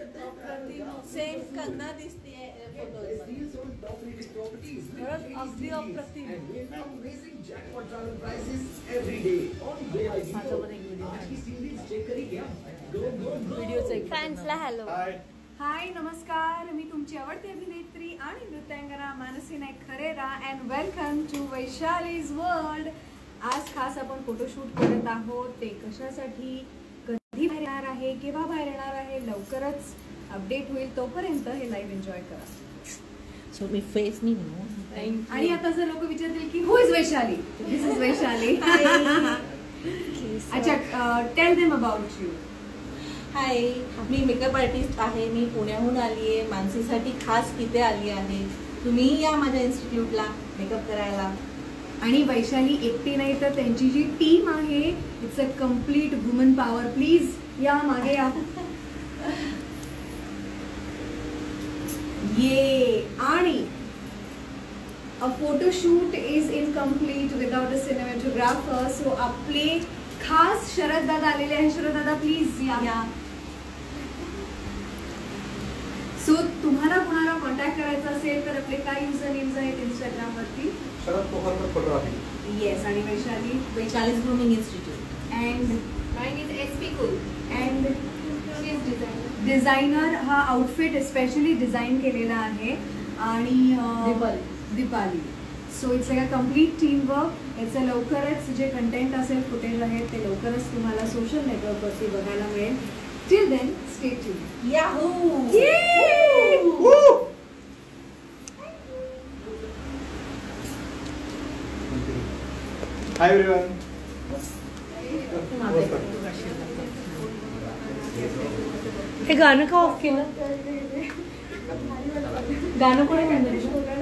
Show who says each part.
Speaker 1: Same Kangana दिसतीये अगदी अप्रतिम. फॅन्सला हॅलो.
Speaker 2: हाय नमस्कार, मी तुमची आवडती अभिनेत्री आणि नृत्यांगना मानसी नाईक खरेरा and welcome to Vaishali's world. आज खास आपण फोटोशूट करत आहोत. ते कशासाठी, कधी बाहेर येणार आहे, केव्हा बाहेर येणार आहे, लवकरच अपडेट होईल. तोपर्यंत हे लाईव्ह एन्जॉय करा.
Speaker 1: सो मी फेस नाही म्हणू.
Speaker 2: आणि आता जर लोक विचारतील की who is Vaishali, this is Vaishali. अच्छा, tell them about you.
Speaker 1: Hi, मी मेकअप आर्टिस्ट आहे. मी पुण्याहून आली आहे. मानसीसाठी खास इथे आली आहे. तुम्ही या माझ्या इन्स्टिट्यूटला मेकअप करायला.
Speaker 2: आणि वैशाली एकटी नाही तर त्यांची जी टीम आहे, it's a complete woman power. Please या मागे या. ये आणि a photoshoot is incomplete without a cinematographer. So आपले खास शरद दादा आलेले आहेत. शरद दादा प्लीज या. सो तुम्हाला कोणाला कॉन्टॅक्ट करायचा असेल तर आपले काय युजर नेम्स आहेत इंस्टाग्राम वरती?
Speaker 3: शरद पोखरकर फोटोग्राफी.
Speaker 2: येस. आणि Vaishali?
Speaker 1: Vaishali's grooming institute.
Speaker 2: And
Speaker 4: mine is SP cool
Speaker 2: and
Speaker 4: she is designer.
Speaker 2: Designer हा आउटफिट स्पेशली डिझाईन केलेला आहे. आणि Deepali. So it's like a complete team work. याचं लवकरच जे कंटेंट असेल, फुटेज आहे, ते लवकरच तुम्हाला सोशल नेटवर्कवरती बघायला मिळेल. Till then stay tuned.
Speaker 1: Yahoo.
Speaker 3: Hi everyone.
Speaker 2: हे गाणं का ऑफ केलं? गाणं कोणी म्हणलं?